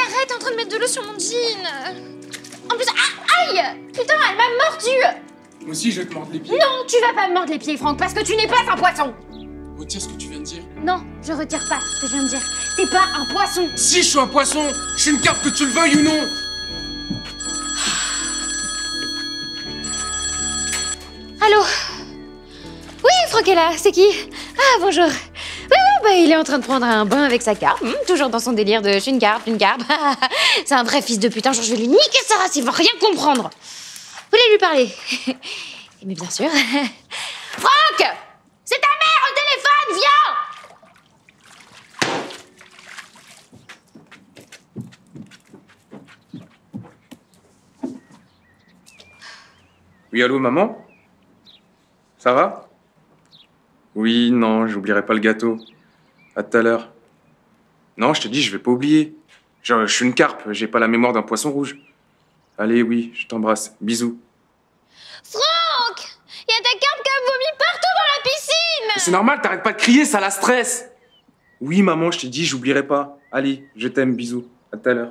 arrête, t'es en train de mettre de l'eau sur mon jean. En plus, aïe! Putain, elle m'a mordu! Moi aussi, je vais te mordre les pieds. Non, tu vas pas me mordre les pieds, Franck, parce que tu n'es pas un poisson! Retire ce que tu viens de dire. Non, je retire pas ce que je viens de dire. T'es pas un poisson! Si, je suis un poisson! Je suis une carpe, que tu le veuilles ou non! Allô? Oui, Franck est là, c'est qui? Ah, bonjour. Oui, bah il est en train de prendre un bain avec sa carpe, toujours dans son délire de je suis une carpe, une carpe. C'est un vrai fils de putain, genre je vais lui niquer sa race, il va rien comprendre. Vous voulez lui parler? Mais bien sûr. Franck! C'est ta mère au téléphone, viens! Oui, allô, maman? Ça va? Oui, non, j'oublierai pas le gâteau. À tout à l'heure. Non, je te dis, je vais pas oublier. Genre, je suis une carpe, j'ai pas la mémoire d'un poisson rouge. Allez, oui, je t'embrasse. Bisous. Franck! Il y a ta carpe qui a vomi partout dans la piscine! C'est normal, t'arrêtes pas de crier, ça la stresse. Oui, maman, je t'ai dit, j'oublierai pas. Allez, je t'aime, bisous. À tout à l'heure.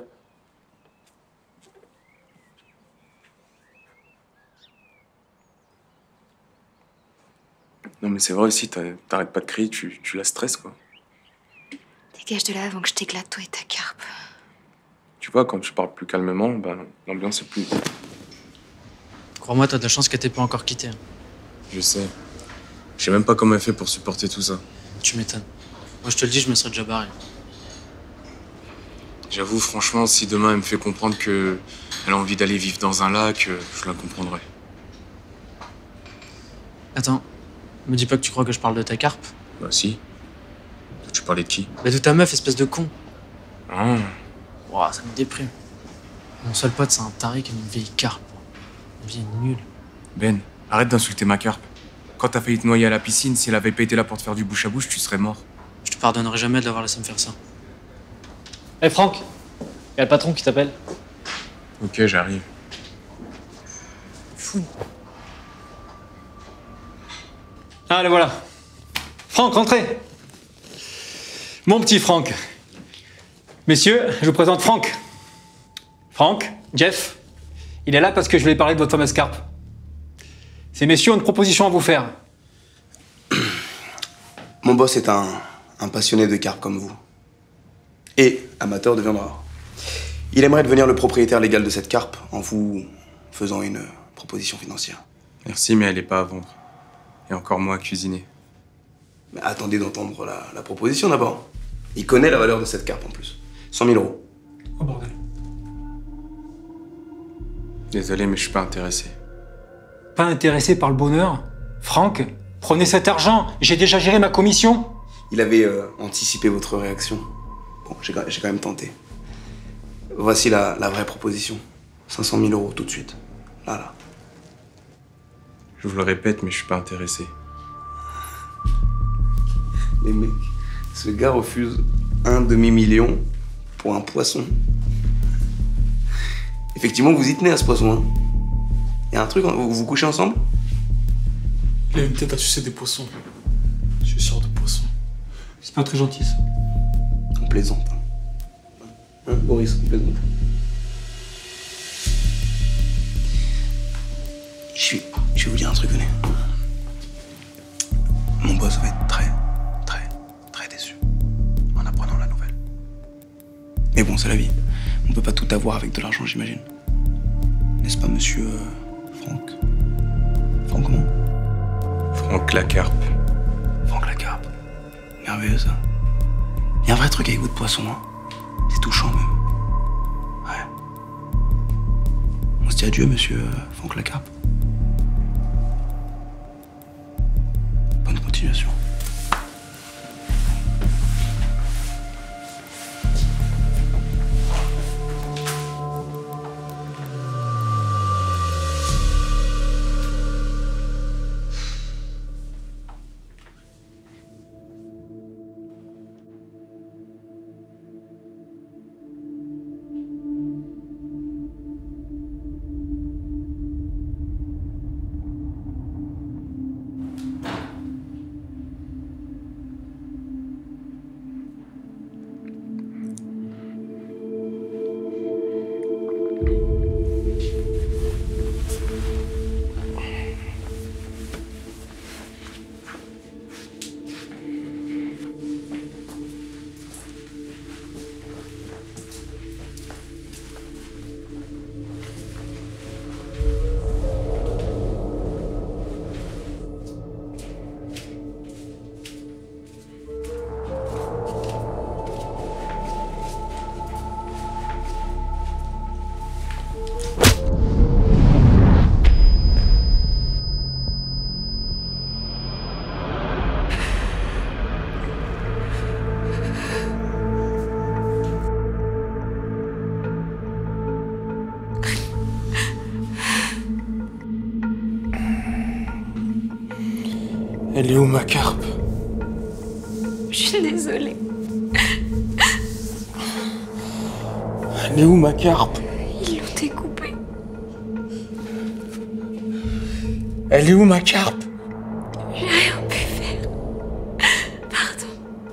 Non, mais c'est vrai aussi, t'arrêtes pas de crier, tu la stresses, quoi. Dégage de là avant que je t'éclate, toi et ta carpe. Tu vois, quand tu parles plus calmement, ben, l'ambiance est plus... Crois-moi, t'as de la chance qu'elle t'ait pas encore quitté. Je sais. Je sais même pas comment elle fait pour supporter tout ça. Tu m'étonnes. Moi, je te le dis, je me serais déjà barré. J'avoue, franchement, si demain elle me fait comprendre que elle a envie d'aller vivre dans un lac, je la comprendrai. Attends, me dis pas que tu crois que je parle de ta carpe. Bah si. Tu parlais de qui? Bah de ta meuf, espèce de con. Ah. Ouah, ça me déprime. Mon seul pote, c'est un taré qui a une vieille carpe. Une vieille nulle. Ben, arrête d'insulter ma carpe. Quand t'as failli te noyer à la piscine, si elle avait pas été là pour te faire du bouche à bouche, tu serais mort. Je te pardonnerai jamais de l'avoir laissé me faire ça. Hé Franck, y'a le patron qui t'appelle. Ok, j'arrive. Fou. Ah, le voilà. Franck, rentrez. Mon petit Franck. Messieurs, je vous présente Franck. Franck, Jeff, il est là parce que je voulais parler de votre fameuse carpe. Ces messieurs ont une proposition à vous faire. Mon boss est un passionné de carpe comme vous. Et amateur de viande rare. Il aimerait devenir le propriétaire légal de cette carpe en vous faisant une proposition financière. Merci, mais elle est pas à vendre. Et encore moins à cuisiner. Mais attendez d'entendre la proposition d'abord. Il connaît la valeur de cette carpe en plus. 100 000 euros. Oh bordel. Désolé, mais je suis pas intéressé. Pas intéressé par le bonheur? Franck, prenez cet argent, j'ai déjà géré ma commission. Il avait anticipé votre réaction. Bon, j'ai quand même tenté. Voici la vraie proposition. 500 000 euros tout de suite. Là. Je vous le répète, mais je suis pas intéressé. Les mecs, ce gars refuse un demi-million pour un poisson. Effectivement, vous y tenez à ce poisson, hein. Y a un truc, vous vous couchez ensemble? Il a une tête à sucer des poissons. Suceur de poissons. C'est pas très gentil ça. On plaisante. Hein, Boris, on plaisante. Je vais vous dire un truc, venez. Mon boss va être très déçu en apprenant la nouvelle. Mais bon, c'est la vie. On peut pas tout avoir avec de l'argent, j'imagine. N'est-ce pas, monsieur Franck? Franck comment? Franck la carpe. Franck la carpe. Merveilleux, ça. Il y a un vrai truc avec votre poisson, hein. C'est touchant, même. Ouais. On se dit adieu, monsieur Franck la carpe. Bonne continuation. Elle est où ma carpe? Je suis désolée. Elle est où ma carpe? Ils l'ont découpée. Elle est où ma carpe? J'ai rien pu faire. Pardon.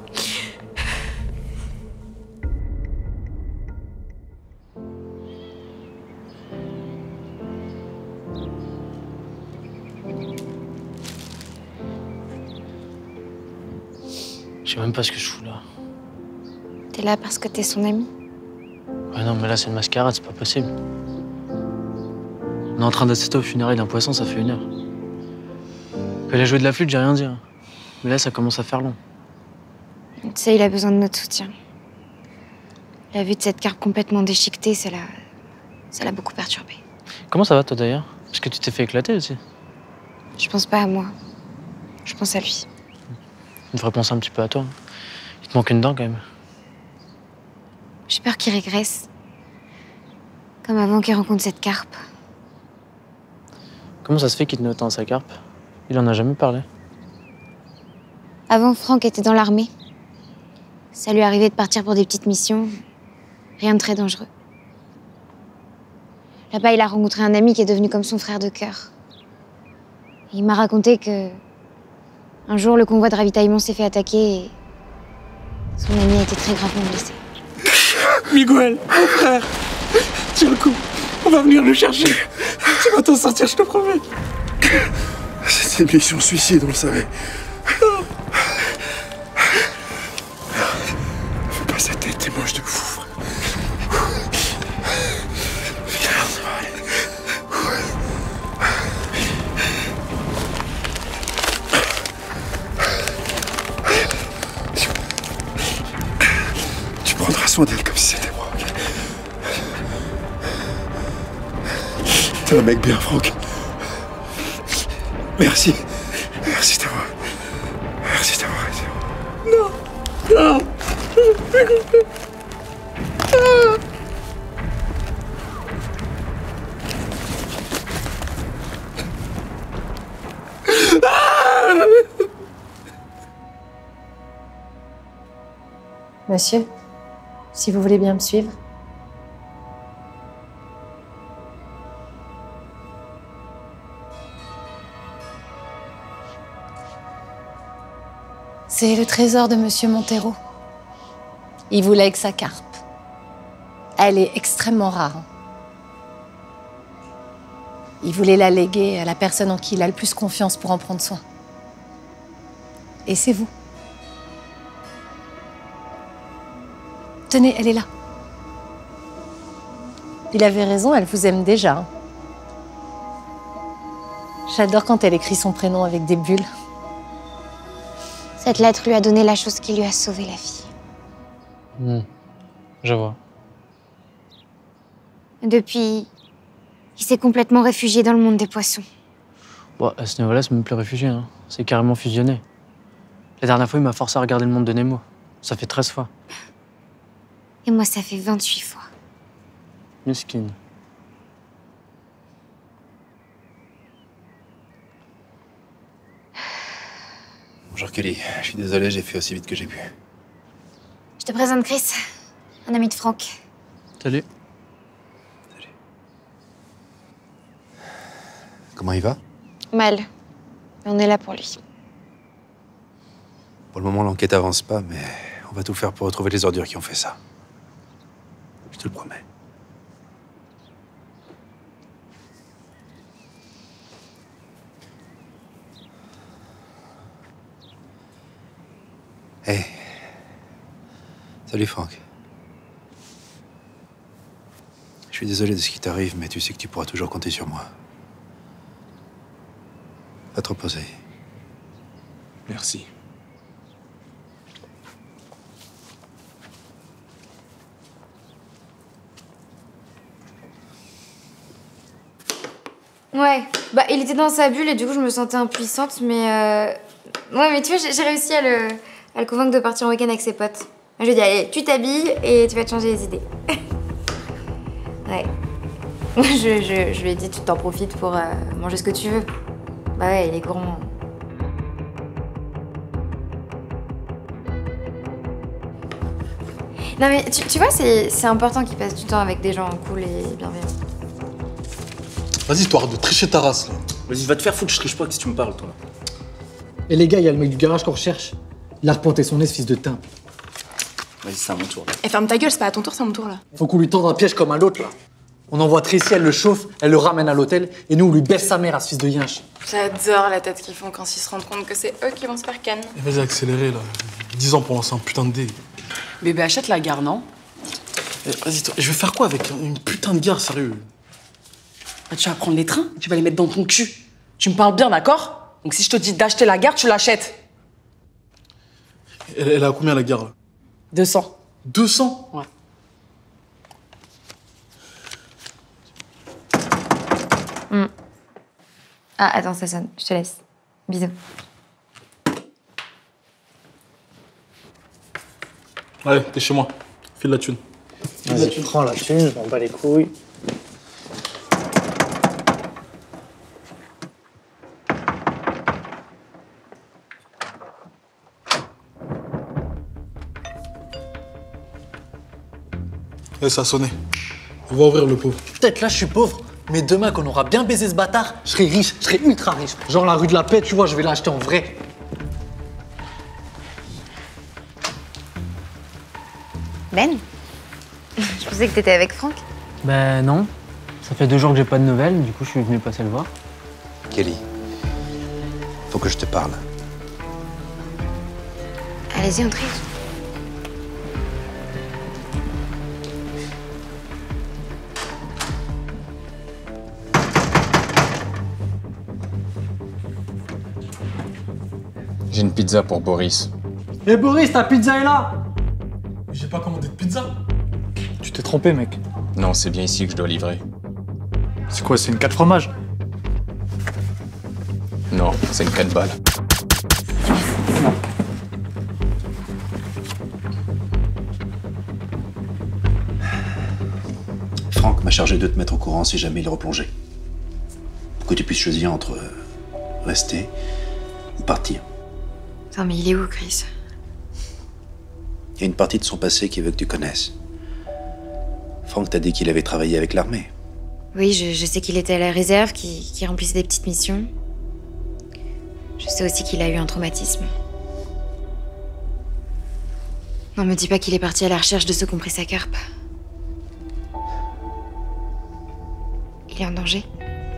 Je sais même pas ce que je fous là. T'es là parce que t'es son ami? Ouais, non, mais là, c'est une mascarade, c'est pas possible. On est en train d'assister au funérailles d'un poisson, ça fait 1 heure. Quand elle a joué de la flûte, j'ai rien dit. Hein. Mais là, ça commence à faire long. Tu sais, il a besoin de notre soutien. La vue de cette carpe complètement déchiquetée, ça l'a beaucoup perturbé. Comment ça va, toi, d'ailleurs? Parce que tu t'es fait éclater aussi. Je pense pas à moi. Je pense à lui. Il devrait penser un petit peu à toi. Hein. Il te manque une dent, quand même. J'ai peur qu'il régresse. Comme avant qu'il rencontre cette carpe. Comment ça se fait qu'il tenait autant à sa carpe? Il en a jamais parlé. Avant, Franck était dans l'armée. Ça lui arrivait de partir pour des petites missions. Rien de très dangereux. Là-bas, il a rencontré un ami qui est devenu comme son frère de cœur. Et il m'a raconté que un jour, le convoi de ravitaillement s'est fait attaquer et son ami a été très gravement blessé. Miguel, mon frère! Tiens le coup, on va venir le chercher. Tu vas t'en sortir, je te promets. C'était une mission suicide, on le savait. Fais pas sa tête, t'es moche de fou, frère. Regarde, ça va aller. Tu prendras soin d'elle comme si c'était moi, ok? T'es un mec bien, Franck. Merci. Merci d'avoir. Merci d'avoir été. Non. Non. Monsieur, si vous voulez bien me suivre. C'est le trésor de Monsieur Montero. Il vous lègue sa carpe. Elle est extrêmement rare. Il voulait la léguer à la personne en qui il a le plus confiance pour en prendre soin. Et c'est vous. Tenez, elle est là. Il avait raison, elle vous aime déjà. J'adore quand elle écrit son prénom avec des bulles. Cette lettre lui a donné la chose qui lui a sauvé la vie. Je vois. Depuis, il s'est complètement réfugié dans le monde des poissons. Bon, à ce niveau-là, c'est même plus réfugié. Hein. C'est carrément fusionné. La dernière fois, il m'a forcé à regarder le monde de Nemo. Ça fait 13 fois. Et moi, ça fait 28 fois. Miskine. Bonjour Kelly, je suis désolé, j'ai fait aussi vite que j'ai pu. Je te présente Chris, un ami de Franck. Salut. Salut. Comment il va? Mal. Mais on est là pour lui. Pour le moment, l'enquête avance pas, mais on va tout faire pour retrouver les ordures qui ont fait ça. Je te le promets. Hey. Salut Franck. Je suis désolé de ce qui t'arrive, mais tu sais que tu pourras toujours compter sur moi. Va te reposer. Merci. Ouais, bah il était dans sa bulle et du coup je me sentais impuissante, mais ouais, mais tu vois, j'ai réussi à le convaincre de partir en week-end avec ses potes. Je lui ai dit, allez, tu t'habilles et tu vas te changer les idées. Ouais. Je lui ai dit, tu t'en profites pour manger ce que tu veux. Bah ouais, il est gourmand. Non mais tu vois, c'est important qu'il passe du temps avec des gens cool et bienveillants. Vas-y, toi, arrête de tricher ta race, là. Vas-y, va te faire foutre, je triche pas, qu'est-ce que tu me parles, toi, là? Et les gars, il y a le mec du garage qu'on recherche. Il a repointé son nez, ce fils de teint. Vas-y, c'est à mon tour, là. Eh, ferme ta gueule, c'est pas à ton tour, c'est à mon tour, là. Faut qu'on lui tende un piège comme à l'autre, là. On envoie Tracy, elle le chauffe, elle le ramène à l'hôtel, et nous, on lui baisse sa mère à ce fils de yinche. J'adore la tête qu'ils font quand ils se rendent compte que c'est eux qui vont se faire canne. Et vas-y, accélérez, là. 10 ans pour lancer un putain de dé. Bébé, achète la gare, non? Vas-y, toi, je vais faire quoi avec une putain de gare, sérieux? Bah, tu vas prendre les trains, tu vas les mettre dans ton cul. Tu me parles bien, d'accord? Donc si je te dis d'acheter la gare, tu l'achètes. Elle a combien, la gare, là? 200. 200? Ouais. Ah, attends, ça sonne, je te laisse. Bisous. Allez, t'es chez moi. File la thune. Vas-y, tu prends la thune, je m'en bats les couilles. Eh, ça a sonné. On va ouvrir le pauvre. Peut-être là, je suis pauvre, mais demain, quand on aura bien baisé ce bâtard, je serai riche, je serai ultra riche. Genre la rue de la Paix, tu vois, je vais l'acheter en vrai. Ben, je pensais que t'étais avec Franck. Ben non. Ça fait 2 jours que j'ai pas de nouvelles, du coup, je suis venu passer le voir. Kelly, faut que je te parle. Allez-y, entrez. J'ai une pizza pour Boris. Eh Boris, ta pizza est là! J'ai pas commandé de pizza. Tu t'es trompé, mec. Non, c'est bien ici que je dois livrer. C'est quoi, c'est une 4 fromages? Non, c'est une 4 balles. Franck m'a chargé de te mettre au courant si jamais il replongeait. Pour que tu puisses choisir entre rester ou partir. Attends, mais il est où, Chris? Il y a une partie de son passé qu'il veut que tu connaisses. Franck t'a dit qu'il avait travaillé avec l'armée. Oui, je sais qu'il était à la réserve, qu'il remplissait des petites missions. Je sais aussi qu'il a eu un traumatisme. Non, me dis pas qu'il est parti à la recherche de ceux qui ont pris sa carpe. Il est en danger?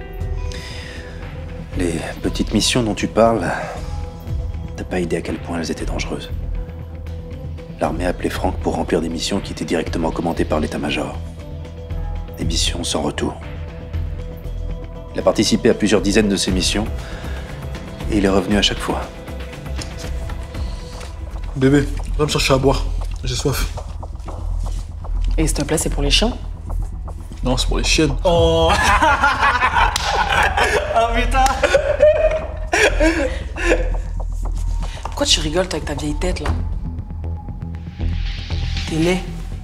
Les petites missions dont tu parles, t'as pas idée à quel point elles étaient dangereuses. L'armée appelait Franck pour remplir des missions qui étaient directement commandées par l'état-major. Des missions sans retour. Il a participé à plusieurs dizaines de ces missions et il est revenu à chaque fois. Bébé, va me chercher à boire. J'ai soif. Et s'il te plaît, c'est pour les chiens? Non, c'est pour les chiennes. Oh. Oh putain. Pourquoi tu rigoles, toi, avec ta vieille tête, là? T'es laid.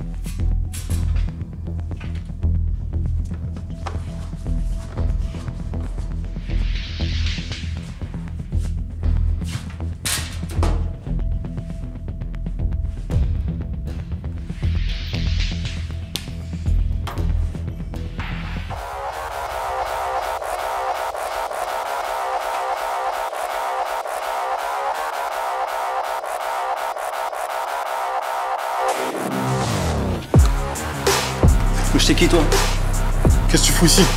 Mais je sais qui, toi? Qu'est-ce que tu fous ici?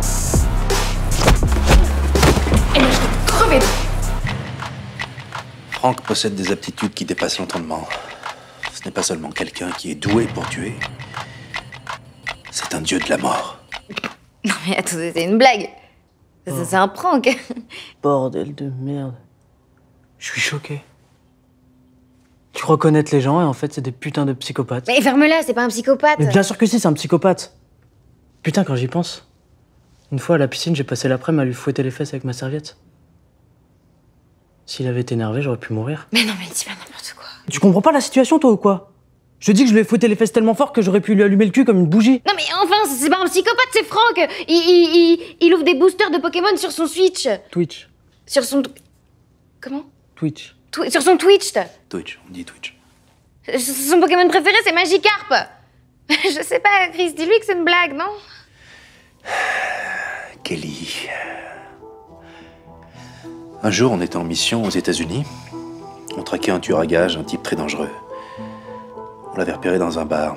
Eh ben, je vais crever. Franck possède des aptitudes qui dépassent l'entendement. Ce n'est pas seulement quelqu'un qui est doué pour tuer. C'est un dieu de la mort. Non mais attends, c'était une blague. C'est un prank. Bordel de merde. Je suis choqué. Tu crois connaître les gens et en fait c'est des putains de psychopathes. Mais ferme-la, c'est pas un psychopathe. Mais bien sûr que si, c'est un psychopathe. Putain, quand j'y pense. Une fois à la piscine, j'ai passé l'après-midi à lui fouetter les fesses avec ma serviette. S'il avait été énervé, j'aurais pu mourir. Mais non, mais dis pas n'importe quoi. Tu comprends pas la situation, toi, ou quoi? Je dis que je lui ai fouetté les fesses tellement fort que j'aurais pu lui allumer le cul comme une bougie. Non mais enfin, c'est pas un psychopathe, c'est Franck. Il ouvre des boosters de Pokémon sur son Switch. Twitch. Sur son... Comment? Twitch. Sur son Twitch. Twitch, on dit Twitch. Son Pokémon préféré, c'est Magikarp. Je sais pas, Chris, dis-lui que c'est une blague, non? Kelly. Un jour, on était en mission aux États-Unis. On traquait un tueur à gages, un type très dangereux. On l'avait repéré dans un bar.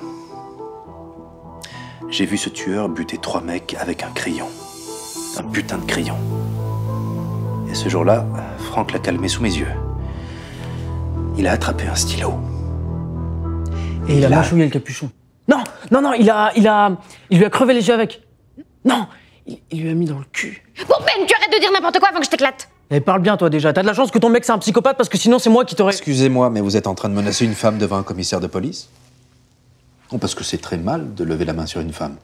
J'ai vu ce tueur buter 3 mecs avec un crayon. Un putain de crayon. Et ce jour-là, Franck l'a calmé sous mes yeux. Il a attrapé un stylo. Et il a mâchouillé le capuchon. Non, non, non, il lui a crevé les yeux avec. Non, il lui a mis dans le cul. Bon Ben, tu arrêtes de dire n'importe quoi avant que je t'éclate. Eh, parle bien, toi, déjà. T'as de la chance que ton mec, c'est un psychopathe, parce que sinon, c'est moi qui t'aurais... Excusez-moi, mais vous êtes en train de menacer une femme devant un commissaire de police? Non, parce que c'est très mal de lever la main sur une femme.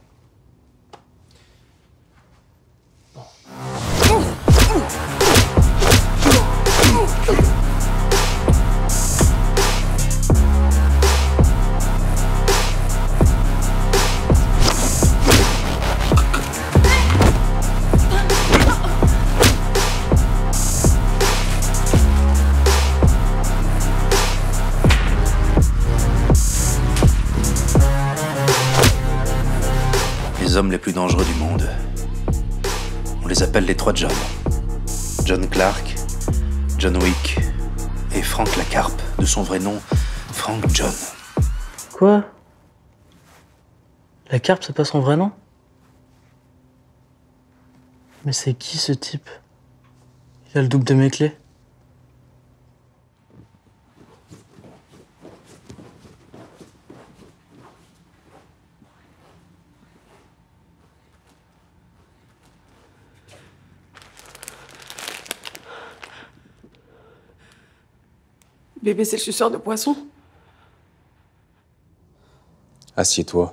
Les hommes les plus dangereux du monde. On les appelle les 3 John. John Clark, John Wick et Frank Lacarpe, de son vrai nom, Frank John. Quoi? La carpe, c'est pas son vrai nom? Mais c'est qui, ce type? Il a le double de mes clés. Bébé, c'est le suceur de poisson. Assieds-toi.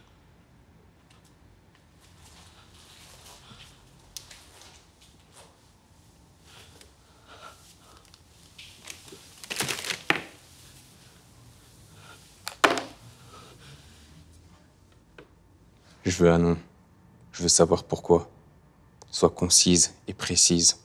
Je veux un nom. Je veux savoir pourquoi. Sois concise et précise.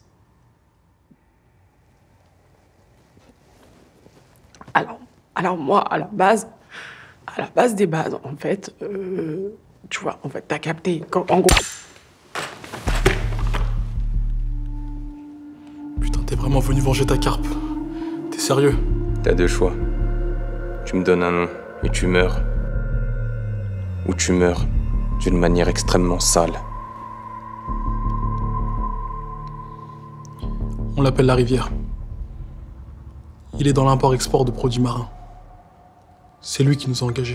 Alors moi, à la base des bases, en fait, tu vois, en fait, t'as capté. En gros... Putain, t'es vraiment venu venger ta carpe. T'es sérieux? T'as 2 choix. Tu me donnes un nom et tu meurs. Ou tu meurs d'une manière extrêmement sale. On l'appelle la rivière. Il est dans l'import-export de produits marins. C'est lui qui nous a engagés.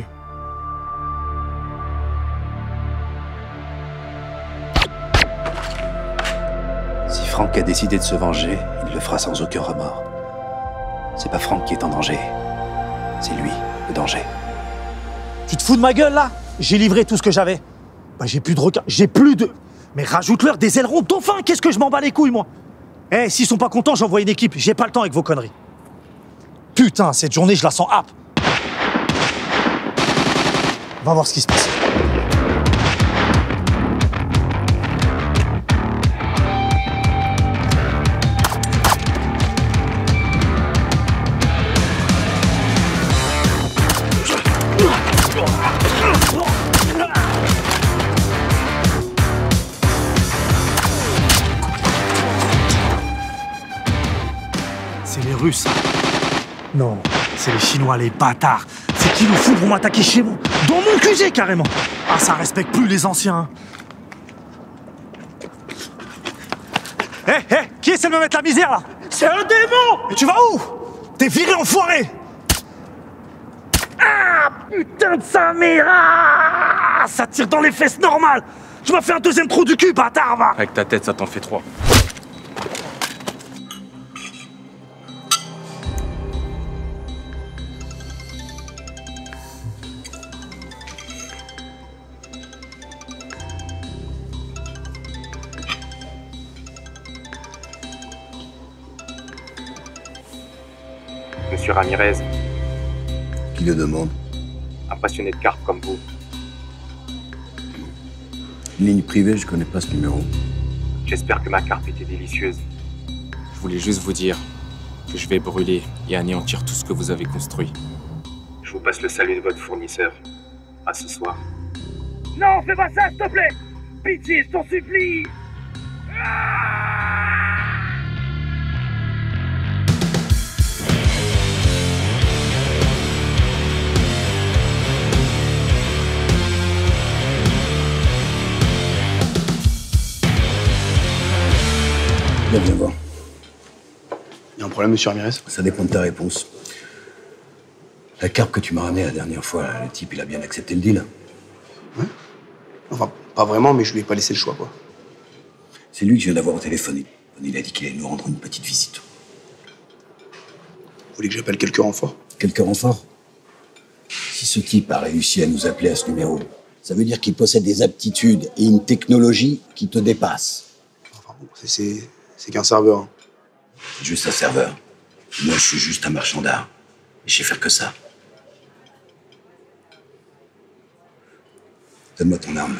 Si Franck a décidé de se venger, il le fera sans aucun remords. C'est pas Franck qui est en danger. C'est lui, le danger. Tu te fous de ma gueule, là? J'ai livré tout ce que j'avais. Bah, j'ai plus de requins, j'ai plus de... Mais rajoute-leur des ailerons de dauphin, qu'est-ce que je m'en bats les couilles, moi? Eh, s'ils sont pas contents, j'envoie une équipe. J'ai pas le temps avec vos conneries. Putain, cette journée, je la sens âpre. Va voir ce qui se passe. C'est les Russes. Non, c'est les Chinois, les bâtards. C'est qui nous fout pour m'attaquer chez moi? Dans mon QG, carrément. Ah, ça respecte plus les anciens. Hé, qui essaie de me mettre la misère, là? C'est un démon! Et tu vas où? T'es viré, enfoiré! Ah, putain de sa mère! Ah, ça tire dans les fesses normales! Tu m'as fait un deuxième trou du cul, bâtard, va! Avec ta tête, ça t'en fait 3. Monsieur Ramirez, Qui le demande? un passionné de cartes comme vous. Ligne privée, je connais pas ce numéro. J'espère que ma carte était délicieuse. Je voulais juste vous dire que je vais brûler et anéantir tout ce que vous avez construit. Je vous passe le salut de votre fournisseur. À ce soir. Non, fais pas ça, s'il te plaît! Pitié, je t'en supplie! Viens voir. Il y a un problème, monsieur Ramirez? Ça dépend de ta réponse. La carte que tu m'as ramenée la dernière fois, le type, il a bien accepté le deal. Ouais. Enfin, pas vraiment, mais je lui ai pas laissé le choix, quoi. C'est lui que je viens d'avoir au téléphone. Il a dit qu'il allait nous rendre une petite visite. Vous voulez que j'appelle quelques renforts? Quelques renforts? Si ce type a réussi à nous appeler à ce numéro, ça veut dire qu'il possède des aptitudes et une technologie qui te dépasse. Enfin bon, c'est qu'un serveur. Hein. Juste un serveur. Moi, je suis juste un marchand d'art. Et je sais faire que ça. Donne-moi ton arme.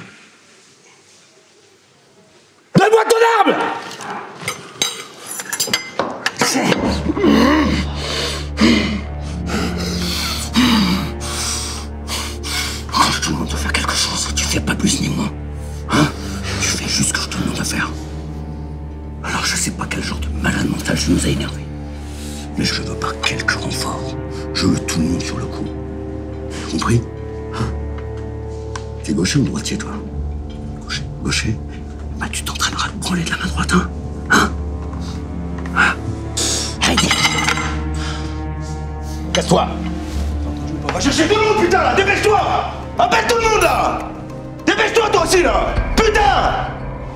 Donne-moi ton arme! Quand je te demande de faire quelque chose, tu fais pas plus ni moins. Hein? Tu fais juste ce que je te demande de faire. Alors je sais pas quel genre de malade mental tu nous as énervés. Mais je veux pas quelques renforts. Je veux tout le monde sur le coup. T'as compris? Hein? T'es gaucher ou droitier, toi? Gaucher. Gaucher? Bah tu t'entraîneras à te branler de la main droite, hein? Hein? Hein? Allez! Casse-toi! On va chercher tout le monde, putain, là! Dépêche-toi! Appelle tout le monde, là! Dépêche-toi, toi aussi, là! Putain!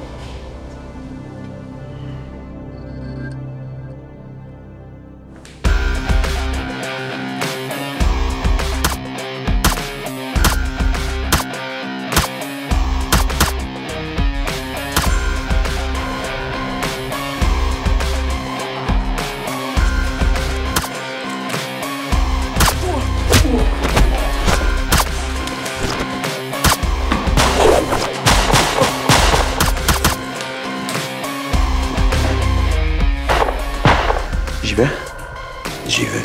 J'y vais? J'y vais.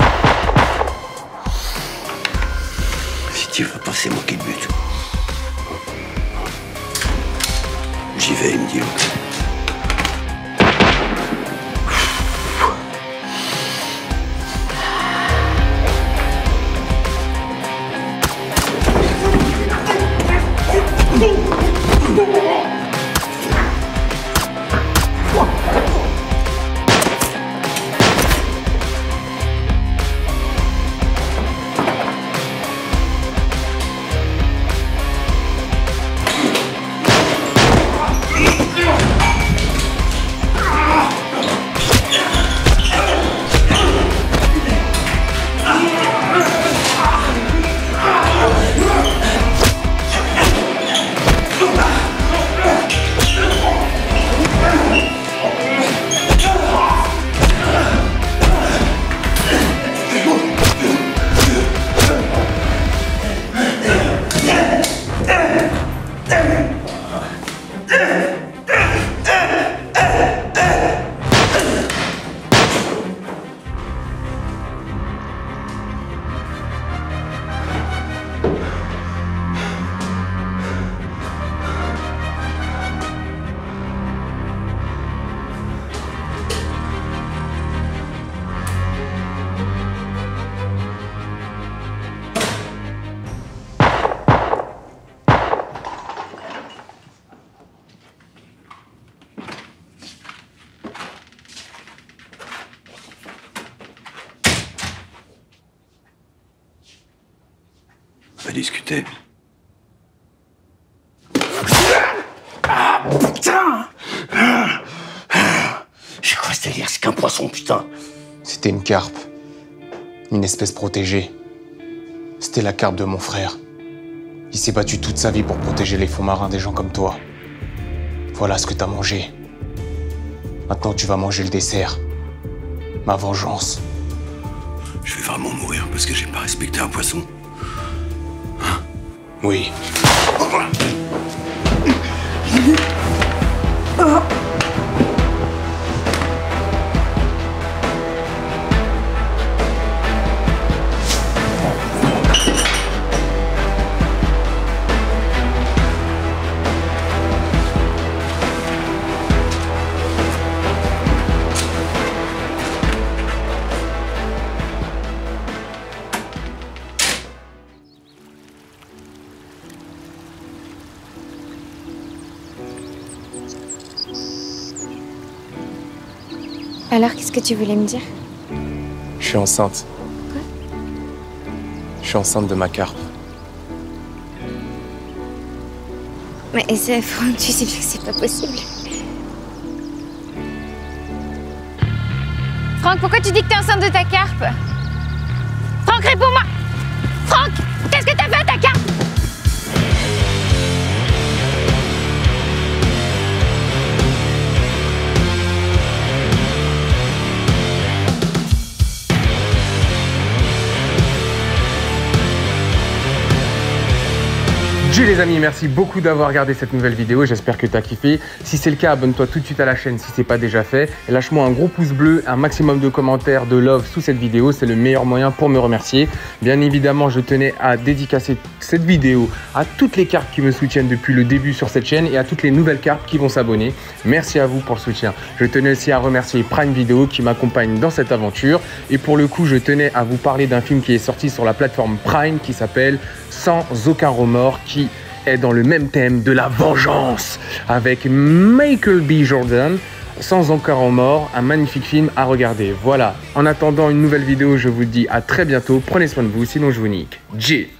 Si tu veux pas, c'est moi qui le bute. J'y vais, il me dit l'autre. discuter. Ah, putain! C'est quoi ce délire? C'est qu'un poisson, putain! C'était une carpe. Une espèce protégée. C'était la carpe de mon frère. Il s'est battu toute sa vie pour protéger les fonds marins des gens comme toi. Voilà ce que t'as mangé. Maintenant, tu vas manger le dessert. Ma vengeance. Je vais vraiment mourir parce que j'ai pas respecté un poisson. Hein? Oui. Alors, qu'est-ce que tu voulais me dire? Je suis enceinte. Quoi? Je suis enceinte de ma carpe. Mais Franck, tu sais bien que c'est pas possible. Franck, pourquoi tu dis que t'es enceinte de ta carpe? Franck, réponds-moi! Franck, qu'est-ce que t'as fait à ta carpe? Les amis, merci beaucoup d'avoir regardé cette nouvelle vidéo, j'espère que tu as kiffé. Si c'est le cas, abonne-toi tout de suite à la chaîne si c'est pas déjà fait. Et lâche-moi un gros pouce bleu, un maximum de commentaires, de love sous cette vidéo, c'est le meilleur moyen pour me remercier. Bien évidemment, je tenais à dédicacer cette vidéo à toutes les carpes qui me soutiennent depuis le début sur cette chaîne et à toutes les nouvelles carpes qui vont s'abonner. Merci à vous pour le soutien. Je tenais aussi à remercier Prime Video qui m'accompagne dans cette aventure. Et pour le coup, je tenais à vous parler d'un film qui est sorti sur la plateforme Prime qui s'appelle Sans aucun remords, qui est dans le même thème de la vengeance avec Michael B. Jordan. Sans aucun remords, un magnifique film à regarder. Voilà, en attendant une nouvelle vidéo, je vous dis à très bientôt. Prenez soin de vous, sinon je vous nique. J.